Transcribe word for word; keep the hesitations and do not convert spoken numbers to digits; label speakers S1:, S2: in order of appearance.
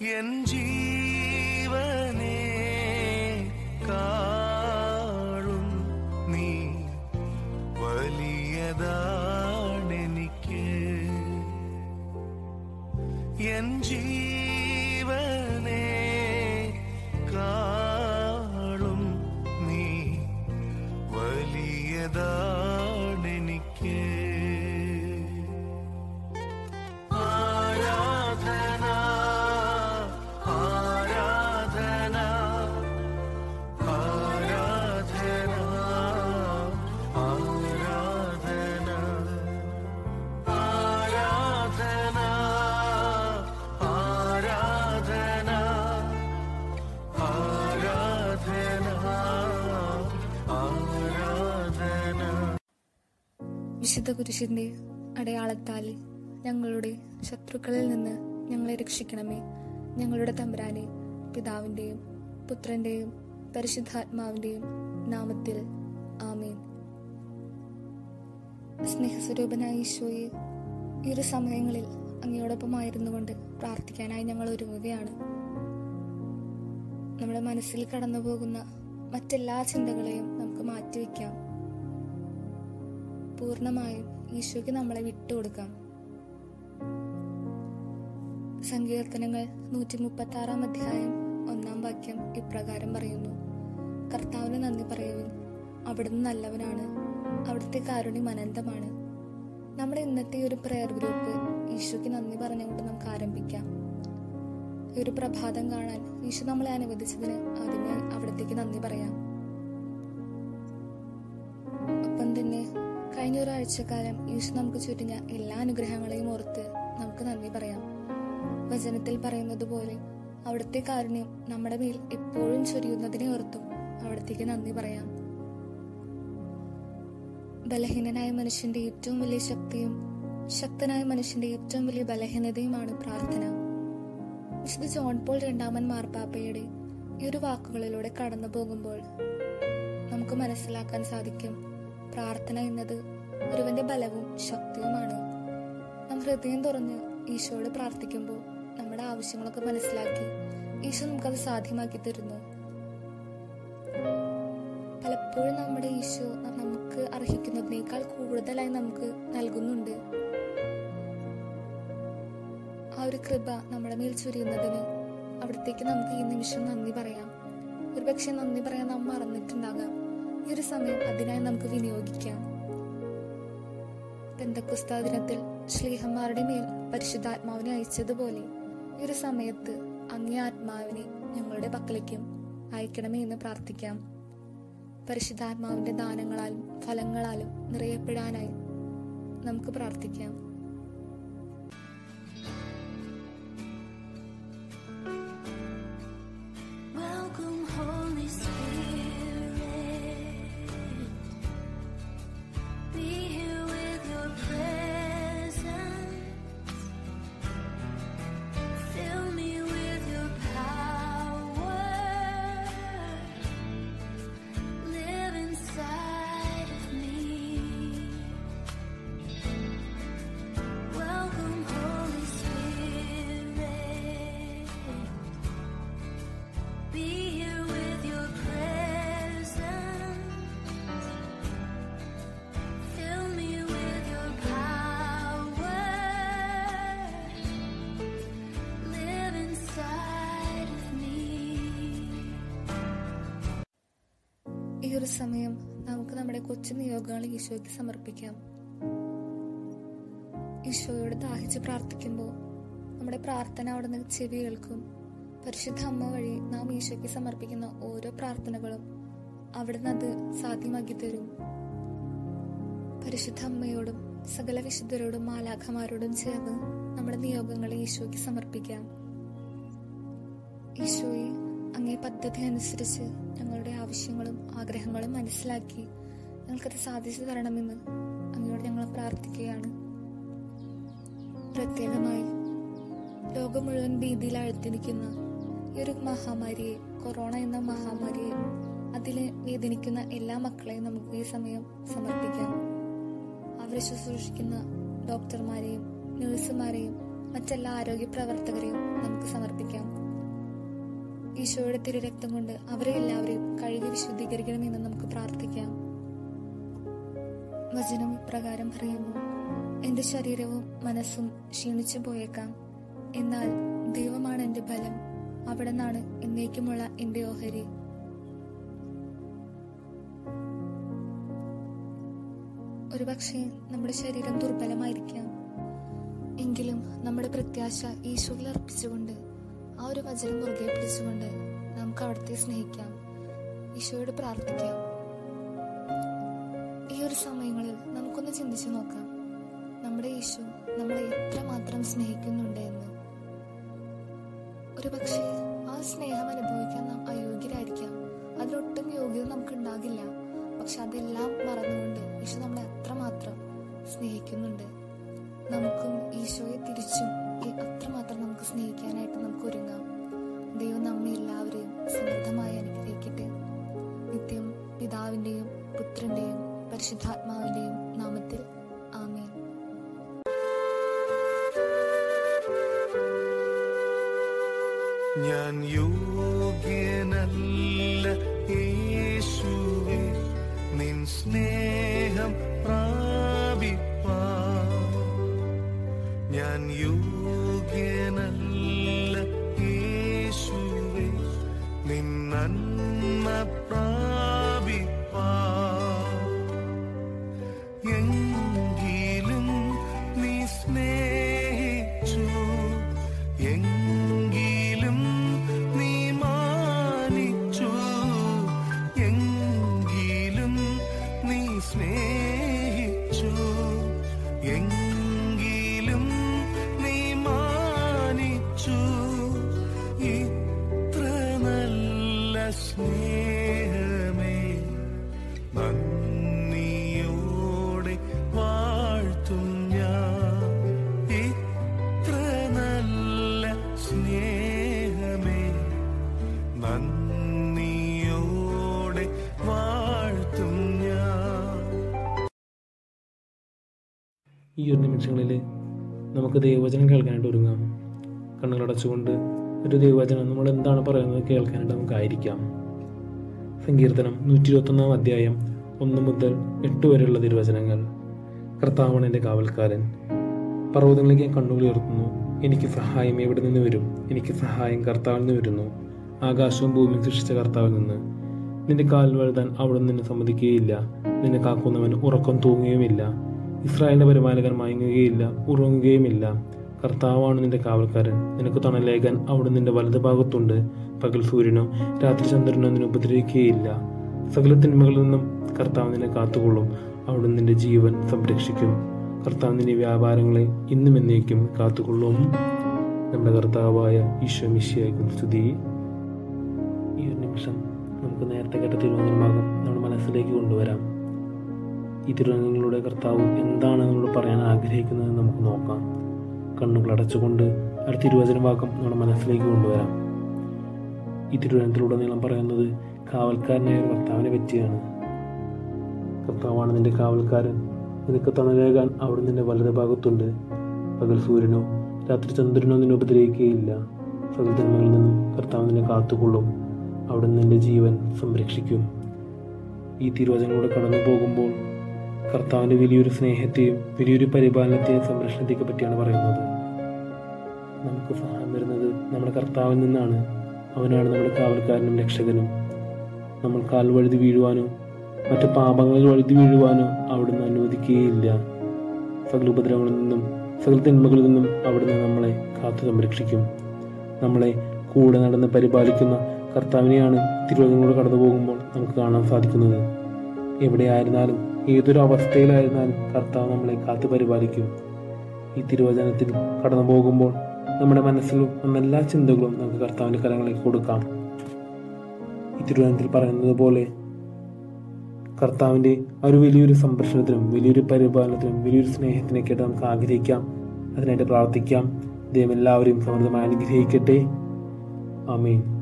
S1: N ജീവനെ കാളും നീ വലിയതാണെനിക്ക്. N ജീവനെ കാളും നീ വലിയതാണെനിക്ക്. ആരാധന ആരാധന ആരാധന ആരാധന ആരാധന ആരാധന ആരാധന ആരാധന.
S2: വിശുദ്ധ കുരിശിന്റെ അടയാളത്താൽ ഞങ്ങളുടെ ശത്രുക്കളിൽ നിന്ന് ഞങ്ങളെ രക്ഷിക്കണമേ. ഞങ്ങളുടെ തമ്പുരാനെ, പിതാവിന്റെയും പുത്രന്റെയും പരിശുദ്ധാത്മാവിന്റെയും നാമത്തിൽ ആമേൻ. സ്നേഹസ്വരൂപനായ ഈശോയെ, ഈ ഒരു സമയങ്ങളിൽ അങ്ങയോടൊപ്പമായിരുന്നുകൊണ്ട് പ്രാർത്ഥിക്കാനായി ഞങ്ങൾ ഒരുങ്ങുകയാണ്. നമ്മുടെ മനസ്സിൽ കടന്നു പോകുന്ന മറ്റെല്ലാ ചിന്തകളെയും നമുക്ക് മാറ്റിവെക്കാം. പൂർണ്ണമായും ഈശോയ്ക്ക് നമ്മളെ വിട്ടുകൊടുക്കാം. സങ്കീർത്തനങ്ങൾ നൂറ്റി മുപ്പത്തി ആറാം അധ്യായം ഒന്നാം വാക്യം ഇപ്രകാരം പറയുന്നു: കർത്താവിന് നന്ദി പറയുവിൻ, അവിടുന്ന് നല്ലവനാണ്, അവിടുത്തെ കാരുണ്യം അനന്തമാണ്. നമ്മുടെ ഇന്നത്തെ ഒരു പ്രയർ ഗ്രൂപ്പ് ഈശോയ്ക്ക് നന്ദി പറഞ്ഞുകൊണ്ട് നമുക്ക് ആരംഭിക്കാം. ഈ ഒരു പ്രഭാതം കാണാൻ ഈശോ നമ്മളെ അനുവദിച്ചതിന് ആദ്യമായി അവിടത്തേക്ക് നന്ദി പറയാം. ഒപ്പം തന്നെ കഴിഞ്ഞ ഒരാഴ്ചക്കാലം ഈശോ നമുക്ക് ചുറ്റിഞ്ഞ എല്ലാ അനുഗ്രഹങ്ങളെയും ഓർത്ത് നമുക്ക് നന്ദി പറയാം. വചനത്തിൽ പറയുന്നത് പോലെ അവിടുത്തെ കാരുണ്യം നമ്മുടെ മേൽ എപ്പോഴും ചൊരിയുന്നതിനെ ഓർത്തും അവിടത്തേക്ക് നന്ദി പറയാം. ബലഹീനനായ മനുഷ്യന്റെ ഏറ്റവും വലിയ ശക്തിയും ശക്തനായ മനുഷ്യന്റെ ഏറ്റവും വലിയ ബലഹീനതയുമാണ് പ്രാർത്ഥന. വിശുദ്ധ ജോൺ പോൾ രണ്ടാമൻ മാർപ്പാപ്പയുടെ ഈ ഒരു വാക്കുകളിലൂടെ കടന്നു പോകുമ്പോൾ നമുക്ക് മനസ്സിലാക്കാൻ സാധിക്കും, പ്രാർത്ഥന എന്നത് ഒരുവന്റെ ബലവും ശക്തിയുമാണ്. നാം ഹൃദയം തുറന്ന് ഈശോയോട് പ്രാർത്ഥിക്കുമ്പോൾ നമ്മുടെ ആവശ്യങ്ങളൊക്കെ മനസ്സിലാക്കി ഈശോ നമുക്കത് സാധ്യമാക്കി തരുന്നു. പലപ്പോഴും നമ്മുടെ ഈശോ നമുക്ക് അർഹിക്കുന്നതിനേക്കാൾ കൂടുതലായി നമുക്ക് നൽകുന്നുണ്ട്. ആ ഒരു കൃപ നമ്മുടെ മേൽ ചൊരിയുന്നതിന് അവിടത്തേക്ക് നമുക്ക് ഈ നിമിഷം നന്ദി പറയാം. ഒരുപക്ഷെ നന്ദി പറയാൻ നാം മറന്നിട്ടുണ്ടാകാം. ഈ ഒരു സമയം അതിനായി നമുക്ക് വിനിയോഗിക്കാം. പെന്തക്കോസ്താ ദിനത്തിൽ ശ്ലീഹന്മാരുടെ മേൽ പരിശുദ്ധാത്മാവിനെ അയച്ചതുപോലെ ഈ ഒരു സമയത്ത് അങ്ങേ ആത്മാവിനെ ഞങ്ങളുടെ പക്കലേക്കും അയക്കണമേ എന്ന് പ്രാർത്ഥിക്കാം. പരിശുദ്ധാത്മാവിന്റെ ദാനങ്ങളാലും ഫലങ്ങളാലും നിറയപ്പെടാനായി നമുക്ക് പ്രാർത്ഥിക്കാം. ഈ ഒരു സമയം നമുക്ക് നമ്മുടെ കൊച്ചു നിയോഗങ്ങൾ ഈശോയ്ക്ക് സമർപ്പിക്കാം. ഈശോയോട് ദാഹിച്ച് പ്രാർത്ഥിക്കുമ്പോൾ നമ്മുടെ പ്രാർത്ഥന അവിടുന്ന് ചെവി കേൾക്കും. പരിശുദ്ധ അമ്മ വഴി നാം ഈശോയ്ക്ക് സമർപ്പിക്കുന്ന ഓരോ പ്രാർത്ഥനകളും അവിടുന്ന് അത് സാധ്യമാക്കി തരും. പരിശുദ്ധ അമ്മയോടും സകല വിശുദ്ധരോടും മാലാഖമാരോടും ചേർന്ന് നമ്മുടെ നിയോഗങ്ങളെ ഈശോയ്ക്ക് സമർപ്പിക്കാം. ഈശോയെ, അങ്ങേ പദ്ധതി അനുസരിച്ച് ഞങ്ങളുടെ ആവശ്യങ്ങളും ആഗ്രഹങ്ങളും മനസ്സിലാക്കി ഞങ്ങൾക്കത് സാധിച്ചു തരണമെന്ന് അങ്ങയോട് ഞങ്ങൾ പ്രാർത്ഥിക്കുകയാണ്. പ്രത്യേകമായി ലോകം മുഴുവൻ ഭീതിയിൽ ആഴ്ത്തിരിക്കുന്ന ഈ ഒരു മഹാമാരിയെ, കൊറോണ എന്ന മഹാമാരിയെ, അതില് വേദനിക്കുന്ന എല്ലാ മക്കളെയും നമുക്ക് ഈ സമയം സമർപ്പിക്കാം. അവരെ ശുശ്രൂഷിക്കുന്ന ഡോക്ടർമാരെയും നഴ്സുമാരെയും മറ്റെല്ലാ ആരോഗ്യ പ്രവർത്തകരെയും നമുക്ക് സമർപ്പിക്കാം. ഈശോയുടെ തിരുരക്തം കൊണ്ട് അവരെ എല്ലാവരെയും കഴുകി വിശുദ്ധീകരിക്കണമെന്ന് നമുക്ക് പ്രാർത്ഥിക്കാം. വചനം ഇപ്രകാരം പറയുന്നു: എന്റെ ശരീരവും മനസ്സും ക്ഷീണിച്ചു പോയേക്കാം, എന്നാൽ ദൈവമാണ് എന്റെ ബലം, അവിടെ നിന്നാണ് എന്നേക്കുമുള്ള എന്റെ ഓഹരി. ഒരുപക്ഷെ നമ്മുടെ ശരീരം ദുർബലമായിരിക്കാം, എങ്കിലും നമ്മുടെ പ്രത്യാശ ഈശോയിൽ അർപ്പിച്ചുകൊണ്ട് ആ ഒരു വചനം മുറുകെ പിടിച്ചുകൊണ്ട് നമുക്ക് അവിടുത്തെ സ്നേഹിക്കാം, ഈശോയോട് പ്രാർത്ഥിക്കാം. ഈ ഒരു സമയങ്ങളിൽ നമുക്കൊന്ന് ചിന്തിച്ചു നോക്കാം, നമ്മുടെ ഈശോ നമ്മളെ എത്രമാത്രം സ്നേഹിക്കുന്നുണ്ട് എന്ന്. ഒരു പക്ഷേ ആ സ്നേഹം അനുഭവിക്കാൻ നാം അയോഗ്യരായിരിക്കാം, അതിലൊട്ടും യോഗ്യത നമുക്ക് ഉണ്ടാകില്ല. പക്ഷെ അതെല്ലാം മറന്നുകൊണ്ട് ഈശോ നമ്മളെ അത്രമാത്രം സ്നേഹിക്കുന്നുണ്ട്. നമുക്കും ഈശോയെ തിരിച്ചും അത്രമാത്രം നമുക്ക് സ്നേഹിക്കാനായിട്ട് നമുക്ക് ഒരുങ്ങാം. ദൈവം നമ്മെ എല്ലാവരെയും സമൃദ്ധമായി അനുഗ്രഹിക്കട്ടെ. നിത്യം പിതാവിന്റെയും പുത്രന്റെയും പരിശുദ്ധാത്മാവിന്റെയും നാമത്തിൽ ആമേൻ.
S1: ഞാൻ യോഗ്യനല്ല യേശുവേ, നിൻ സ്നേഹം പ്രാപിപ്പാൻ. ഞാൻ യോഗ്യനല്ല യേശുവേ, നിൻ നന്മ പ്രാപിപ്പാൻ. എങ്കിലും നീ സ്നേഹിച്ചു, എങ്കിലും നീ മാനിച്ചു, എങ്കിലും നീ സ്നേഹിച്ചു, എങ്കിലും നീ മാനിച്ചു. ഇത്ര നല്ല സ്നേഹമേ നന്ദിയോടെ വാഴ്ത്തും ഞാൻ. ഇത്ര നല്ല സ്നേഹമേ നന്ദിയോടെ വാഴ്ത്തും ഞാൻ.
S3: ഈ ഒരു നിമിഷങ്ങളിൽ നമുക്ക് ദൈവവചനം കേൾക്കാനായിട്ട് ഒരുങ്ങാം. കണ്ണുകളടച്ചുകൊണ്ട് ഒരു ദൈവവചനം നമ്മൾ എന്താണ് പറയുന്നത് കേൾക്കാനായിട്ട് നമുക്കായിരിക്കാം. സങ്കീർത്തനം നൂറ്റി ഇരുപത്തൊന്നാം അധ്യായം ഒന്ന് മുതൽ എട്ട് വരെയുള്ള തിരുവചനങ്ങൾ. കർത്താവാണ് എൻ്റെ കാവൽക്കാരൻ, പർവ്വതങ്ങളിലേക്ക് ഞാൻ കണ്ണുകൾ ഉയർത്തുന്നു, എനിക്ക് സഹായം എവിടെ നിന്ന് വരും? എനിക്ക് സഹായം കർത്താവിൽ നിന്ന് വരുന്നു, ആകാശവും ഭൂമിയും സൃഷ്ടിച്ച കർത്താവിൽ നിന്ന്. നിന്റെ കാൽ വഴുതാൻ അവിടുന്ന് നിന്നെ സമ്മതിക്കുകയില്ല, നിന്നെ കാക്കുന്നവൻ ഉറക്കം തൂങ്ങുകയുമില്ല. ഇസ്രായേലിന്റെ പരിപാലകൻ മയങ്ങുകയില്ല, ഉറങ്ങുകയുമില്ല. കർത്താവാണ് നിന്റെ കാവൽക്കാരൻ, നിനക്ക് തണലേകാൻ അവിടുന്ന് നിന്റെ വലത് ഭാഗത്തുണ്ട്. പകൽ സൂര്യനോ രാത്രി ചന്ദ്രനോ നിന്നെ ഉപദ്രവിക്കുകയില്ല. സകല തിന്മകളിൽ നിന്നും കർത്താവ് നിന്നെ കാത്തുകൊള്ളും, അവിടുന്ന് നിന്റെ ജീവൻ സംരക്ഷിക്കും. കർത്താവ് നിന്റെ വ്യാപാരങ്ങളെ ഇന്നും എന്നേക്കും കാത്തുകൊള്ളും. നമ്മുടെ കർത്താവായ ഈശോ മിശിഹായ്ക്കും സ്തുതി. ഈ ഒരു നിമിഷം നമുക്ക് നേരത്തെ കേട്ട തിരുവചനഭാഗം നമ്മുടെ മനസ്സിലേക്ക് കൊണ്ടുവരാം. ഈ തിരുവചനങ്ങളുടെ കർത്താവ് എന്താണ് നമ്മളോട് പറയാൻ ആഗ്രഹിക്കുന്നത് നമുക്ക് നോക്കാം. കണ്ണുകൾ അടച്ചുകൊണ്ട് ആ തിരുവചന ഭാഗം നമ്മുടെ മനസ്സിലേക്ക് കൊണ്ടുവരാം. ഈ തിരുവചനത്തിലുടനീളം പറയുന്നത് കാവൽക്കാരനായ ഒരു കർത്താവിനെ പറ്റിയാണ്. കർത്താവാണ് നിന്റെ കാവൽക്കാരൻ, നിനക്ക് തണലേകാൻ അവിടെ നിന്റെ വലത് ഭാഗത്തുണ്ട്. പകൽ സൂര്യനോ രാത്രി ചന്ദ്രനോ നിന്നെ ഉപദ്രവിക്കുകയില്ല. സകല തിന്മകളിൽ നിന്നും കർത്താവ് നിന്നെ കാത്തുകൊള്ളും, അവിടെ നിന്റെ ജീവൻ സംരക്ഷിക്കും. ഈ തിരുവചനങ്ങളോട് കടന്നു പോകുമ്പോൾ കർത്താവിൻ്റെ വലിയൊരു സ്നേഹത്തെയും വലിയൊരു പരിപാലനത്തെയും സംരക്ഷണത്തെയൊക്കെ പറ്റിയാണ് പറയുന്നത്. നമുക്ക് സഹായം വരുന്നത് നമ്മുടെ കർത്താവിൽ നിന്നാണ്. അവനാണ് നമ്മുടെ കാവൽക്കാരനും രക്ഷകനും. നമ്മൾ കാൽ വഴുതി വീഴുവാനോ മറ്റു പാപങ്ങളിൽ വഴുതി വീഴുവാനോ അവിടുന്ന് അനുവദിക്കുകയില്ല. സകല ഉപദ്രവങ്ങളിൽ നിന്നും സകല തിന്മകളിൽ നിന്നും അവിടുന്ന് നമ്മളെ കാത്തു സംരക്ഷിക്കും. നമ്മളെ കൂടെ നടന്ന് പരിപാലിക്കുന്ന കർത്താവിനെയാണ് തിരുവചനങ്ങളോട് കടന്നു പോകുമ്പോൾ നമുക്ക് കാണാൻ സാധിക്കുന്നത്. എവിടെയായിരുന്നാലും ഏതൊരു അവസ്ഥയിലായിരുന്നാലും കർത്താവ് നമ്മളെ കാത്തു പരിപാലിക്കും. ഈ തിരുവചനത്തിൽ കടന്നു പോകുമ്പോൾ നമ്മുടെ മനസ്സിൽ വന്ന എല്ലാ ചിന്തകളും നമുക്ക് കർത്താവിൻ്റെ കരങ്ങളിലേക്ക് കൊടുക്കാം. ഈ തിരുവചനത്തിൽ പറയുന്നത് പോലെ കർത്താവിൻ്റെ ഒരു വലിയൊരു സംരക്ഷണത്തിനും വലിയൊരു പരിപാലനത്തിനും വലിയൊരു സ്നേഹത്തിനൊക്കെയായിട്ട് നമുക്ക് ആഗ്രഹിക്കാം. അതിനായിട്ട് പ്രാർത്ഥിക്കാം. ദൈവം എല്ലാവരെയും സമൃദ്ധമായി അനുഗ്രഹിക്കട്ടെ. ആമേൻ.